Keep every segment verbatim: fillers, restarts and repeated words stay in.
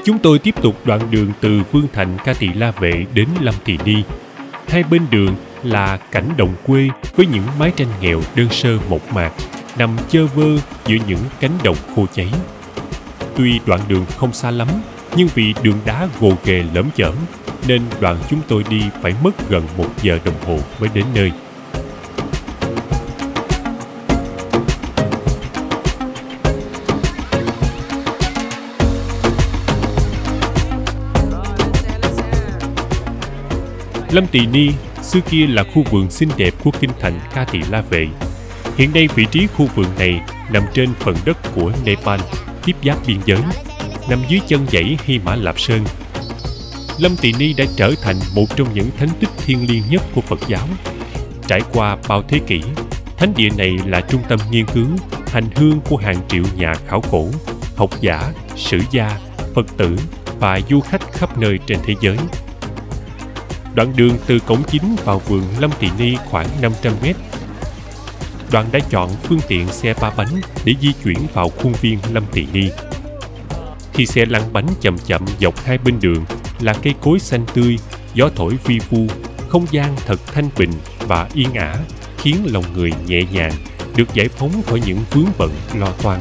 Chúng tôi tiếp tục đoạn đường từ Vương Thành Ca Tỳ La Vệ đến Lâm Tỳ Ni. Hai bên đường là cảnh đồng quê với những mái tranh nghèo đơn sơ mộc mạc, nằm chơ vơ giữa những cánh đồng khô cháy. Tuy đoạn đường không xa lắm, nhưng vì đường đá gồ ghề lởm chởm, nên đoàn chúng tôi đi phải mất gần một giờ đồng hồ mới đến nơi. Lâm Tỳ Ni xưa kia là khu vườn xinh đẹp của kinh thành Ca Tỳ La Vệ. Hiện nay vị trí khu vườn này nằm trên phần đất của Nepal, tiếp giáp biên giới, nằm dưới chân dãy Hy Mã Lạp Sơn. Lâm Tỳ Ni đã trở thành một trong những thánh tích thiêng liêng nhất của Phật giáo. Trải qua bao thế kỷ, thánh địa này là trung tâm nghiên cứu, hành hương của hàng triệu nhà khảo cổ, học giả, sử gia, Phật tử và du khách khắp nơi trên thế giới. Đoạn đường từ cổng chính vào vườn Lâm Tỳ Ni khoảng năm trăm mét. Đoàn đã chọn phương tiện xe ba bánh để di chuyển vào khuôn viên Lâm Tỳ Ni. Khi xe lăn bánh chậm chậm dọc hai bên đường là cây cối xanh tươi, gió thổi vi vu, không gian thật thanh bình và yên ả, khiến lòng người nhẹ nhàng, được giải phóng khỏi những vướng bận lo toan.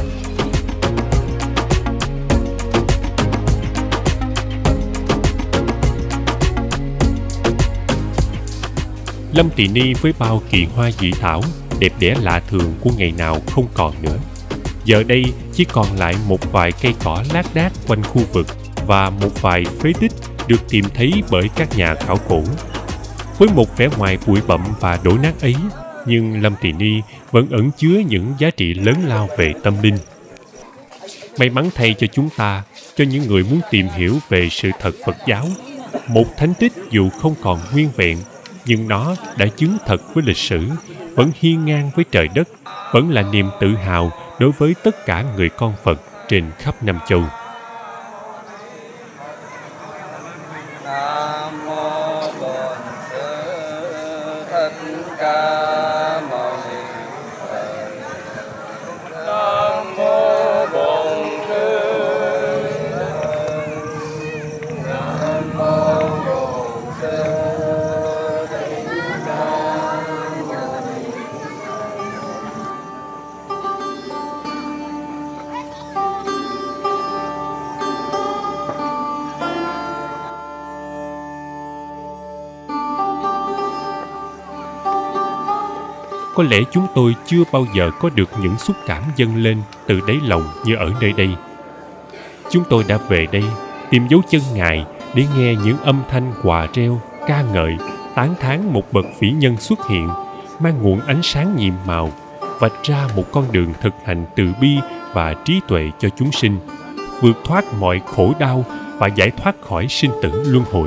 Lâm Tỳ Ni với bao kỳ hoa dị thảo, đẹp đẽ lạ thường của ngày nào không còn nữa. Giờ đây chỉ còn lại một vài cây cỏ lác đác quanh khu vực và một vài phế tích được tìm thấy bởi các nhà khảo cổ. Với một vẻ ngoài bụi bặm và đổ nát ấy, nhưng Lâm Tỳ Ni vẫn ẩn chứa những giá trị lớn lao về tâm linh. May mắn thay cho chúng ta, cho những người muốn tìm hiểu về sự thật Phật giáo, một thánh tích dù không còn nguyên vẹn, nhưng nó đã chứng thật với lịch sử, vẫn hiên ngang với trời đất, vẫn là niềm tự hào đối với tất cả người con Phật trên khắp Nam Châu. Có lẽ chúng tôi chưa bao giờ có được những xúc cảm dâng lên từ đáy lòng như ở nơi đây. Chúng tôi đã về đây tìm dấu chân Ngài để nghe những âm thanh hòa reo, ca ngợi, tán thán một bậc vĩ nhân xuất hiện, mang nguồn ánh sáng nhiệm màu, vạch ra một con đường thực hành từ bi và trí tuệ cho chúng sinh, vượt thoát mọi khổ đau và giải thoát khỏi sinh tử luân hồi.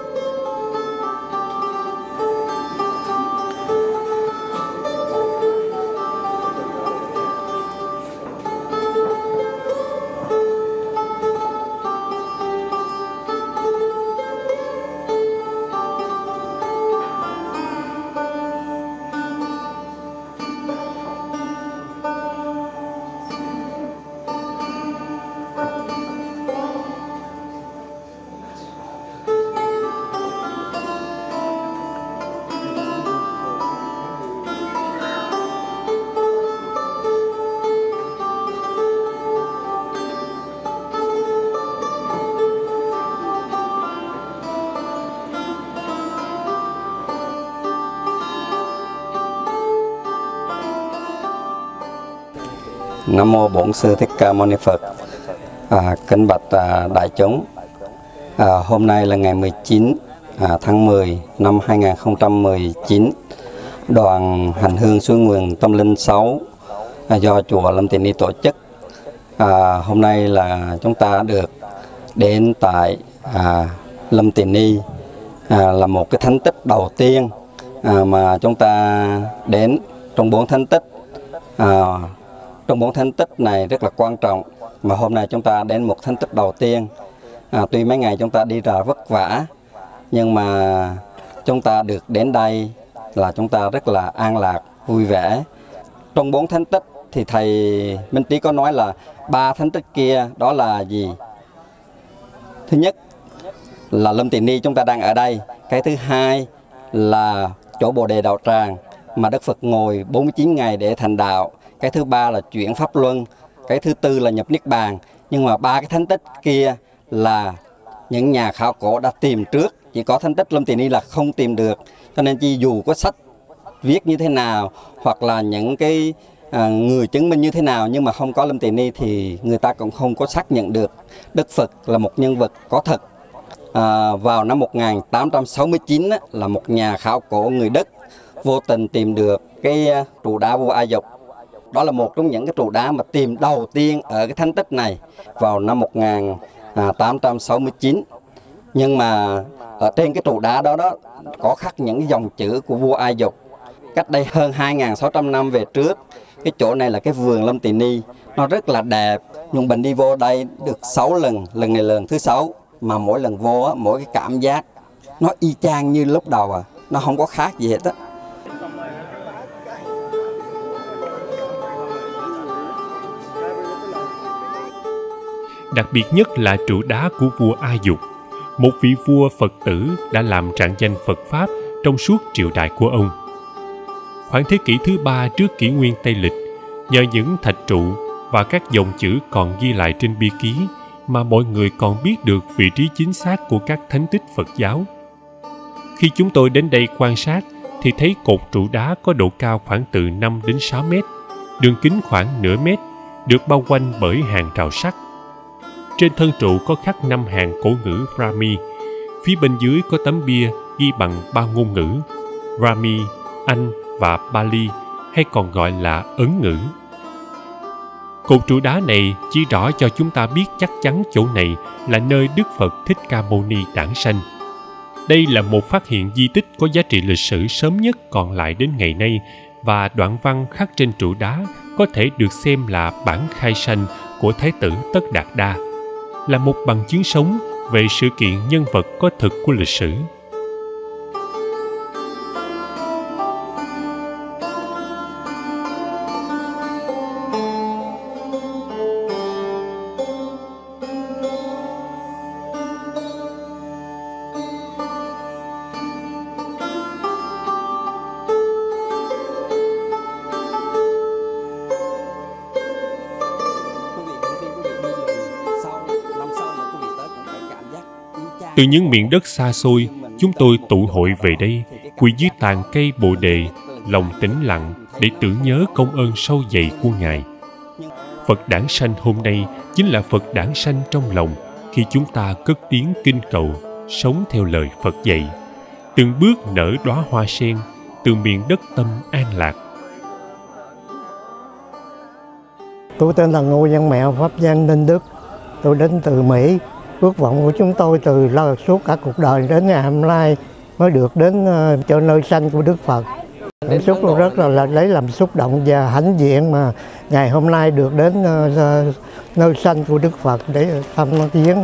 Nam mô Bổn Sư Thích Ca Mâu Ni Phật. À, kính bạch à, đại chúng, à, hôm nay là ngày mười chín à, tháng mười năm hai nghìn không trăm mười chín. Đoàn hành hương suối nguồn tâm linh sáu à, do chùa Lâm Tỳ Ni tổ chức. À, hôm nay là chúng ta được đến tại à, Lâm Tỳ Ni, à, là một cái thánh tích đầu tiên à, mà chúng ta đến trong bốn thánh tích. À, Trong bốn thánh tích này rất là quan trọng, mà hôm nay chúng ta đến một thánh tích đầu tiên. À, tuy mấy ngày chúng ta đi ra vất vả, nhưng mà chúng ta được đến đây là chúng ta rất là an lạc, vui vẻ. Trong bốn thánh tích thì Thầy Minh Trí có nói là ba thánh tích kia đó là gì? Thứ nhất là Lâm Tỳ Ni chúng ta đang ở đây. Cái thứ hai là chỗ Bồ Đề Đạo Tràng mà Đức Phật ngồi bốn mươi chín ngày để thành đạo. Cái thứ ba là chuyển Pháp Luân. Cái thứ tư là nhập Niết Bàn. Nhưng mà ba cái thánh tích kia là những nhà khảo cổ đã tìm trước. Chỉ có thánh tích Lâm Tỳ Ni là không tìm được. Cho nên chỉ dù có sách viết như thế nào hoặc là những cái à, người chứng minh như thế nào, nhưng mà không có Lâm Tỳ Ni thì người ta cũng không có xác nhận được Đức Phật là một nhân vật có thật. À, vào năm một nghìn tám trăm sáu mươi chín á, là một nhà khảo cổ người Đức vô tình tìm được cái trụ đá vua A Dục. Đó là một trong những cái trụ đá mà tìm đầu tiên ở cái thánh tích này vào năm một nghìn tám trăm sáu mươi chín. Nhưng mà ở trên cái trụ đá đó đó có khắc những dòng chữ của vua A Dục cách đây hơn hai nghìn sáu trăm năm về trước. Cái chỗ này là cái vườn Lâm Tỳ Ni, nó rất là đẹp. Nhưng mình đi vô đây được sáu lần, lần này lần thứ sáu, mà mỗi lần vô á, mỗi cái cảm giác nó y chang như lúc đầu à, nó không có khác gì hết á. Đặc biệt nhất là trụ đá của vua A Dục, một vị vua Phật tử đã làm rạng danh Phật Pháp trong suốt triều đại của ông. Khoảng thế kỷ thứ ba trước kỷ nguyên Tây Lịch, nhờ những thạch trụ và các dòng chữ còn ghi lại trên bia ký mà mọi người còn biết được vị trí chính xác của các thánh tích Phật giáo. Khi chúng tôi đến đây quan sát thì thấy cột trụ đá có độ cao khoảng từ năm đến sáu mét, đường kính khoảng nửa mét, được bao quanh bởi hàng rào sắt. Trên thân trụ có khắc năm hàng cổ ngữ Brahmi, phía bên dưới có tấm bia ghi bằng ba ngôn ngữ Brahmi, Anh và Pali, hay còn gọi là Ấn ngữ. Cột trụ đá này chỉ rõ cho chúng ta biết chắc chắn chỗ này là nơi Đức Phật Thích Ca Mâu Ni đản sanh. Đây là một phát hiện di tích có giá trị lịch sử sớm nhất còn lại đến ngày nay, và đoạn văn khắc trên trụ đá có thể được xem là bản khai sanh của Thái tử Tất Đạt Đa, là một bằng chứng sống về sự kiện nhân vật có thực của lịch sử. Từ những miền đất xa xôi, chúng tôi tụ hội về đây, quỳ dưới tàn cây Bồ Đề, lòng tĩnh lặng để tưởng nhớ công ơn sâu dày của Ngài. Phật đản sanh hôm nay chính là Phật đản sanh trong lòng khi chúng ta cất tiếng kinh cầu, sống theo lời Phật dạy, từng bước nở đóa hoa sen từ miền đất tâm an lạc. Tôi tên là Ngô Văn Mẹo, Pháp Nhân Ninh Đức. Tôi đến từ Mỹ. Ước vọng của chúng tôi từ lo suốt cả cuộc đời đến ngày hôm nay mới được đến uh, cho nơi sanh của Đức Phật. Cảm xúc tôi rất là, là lấy làm xúc động và hãnh diện mà ngày hôm nay được đến uh, nơi sanh của Đức Phật để thăm viếng.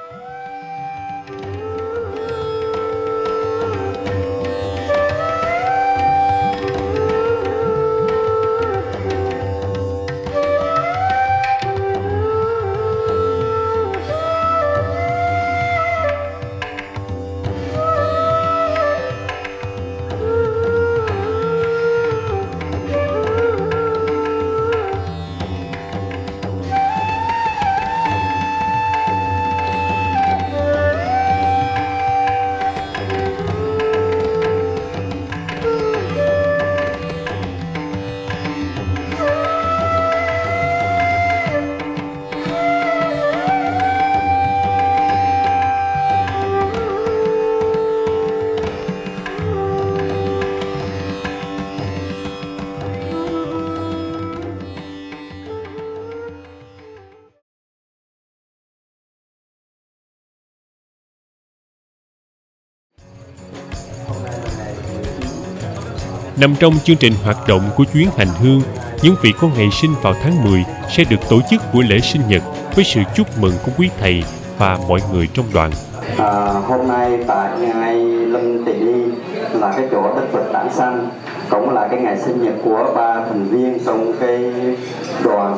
Nằm trong chương trình hoạt động của chuyến hành hương, những vị có ngày sinh vào tháng mười sẽ được tổ chức buổi lễ sinh nhật với sự chúc mừng của quý thầy và mọi người trong đoàn. À, hôm nay tại ngày Lâm Tỳ Ni là cái chỗ Đức Phật đản sanh, cũng là cái ngày sinh nhật của ba thành viên trong cái đoàn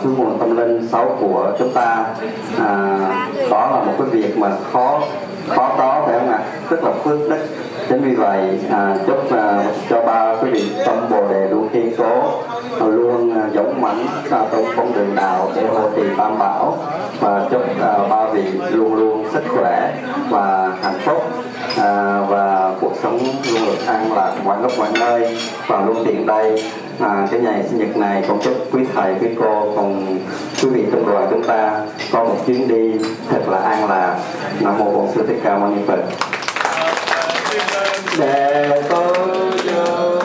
suối nguồn tâm linh sáu của chúng ta. À, đó là một cái việc mà khó khó có, phải không ạ? Rất là phước đức. Chính vì vậy à, chúc à, cho ba quý vị tâm bồ đề luôn kiên cố, luôn à, dũng mãnh à, trong con đường đạo để hộ trì tam bảo, và chúc à, ba vị luôn luôn sức khỏe và hạnh phúc, à, và cuộc sống luôn được an lạc mọi lúc mọi nơi. Và luôn tiện đây à, cái ngày sinh nhật này con chúc quý thầy quý cô cùng quý vị trong đoàn chúng ta có một chuyến đi thật là an lạc. Nam mô Bổn Sư Thích Ca Mâu Ni Phật. Đệ tử vô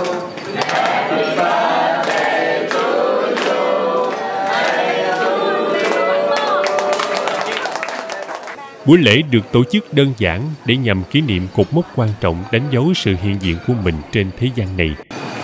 Buổi lễ được tổ chức đơn giản để nhằm kỷ niệm cột mốc quan trọng đánh dấu sự hiện diện của mình trên thế gian này.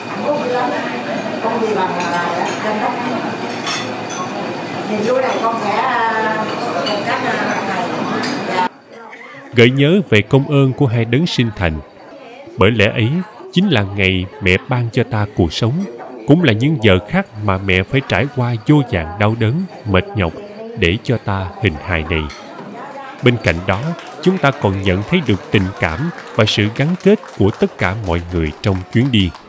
Gợi nhớ về công ơn của hai đấng sinh thành. Bởi lẽ ấy chính là ngày mẹ ban cho ta cuộc sống, cũng là những giờ khắc mà mẹ phải trải qua vô vàn đau đớn, mệt nhọc để cho ta hình hài này. Bên cạnh đó, chúng ta còn nhận thấy được tình cảm và sự gắn kết của tất cả mọi người trong chuyến đi.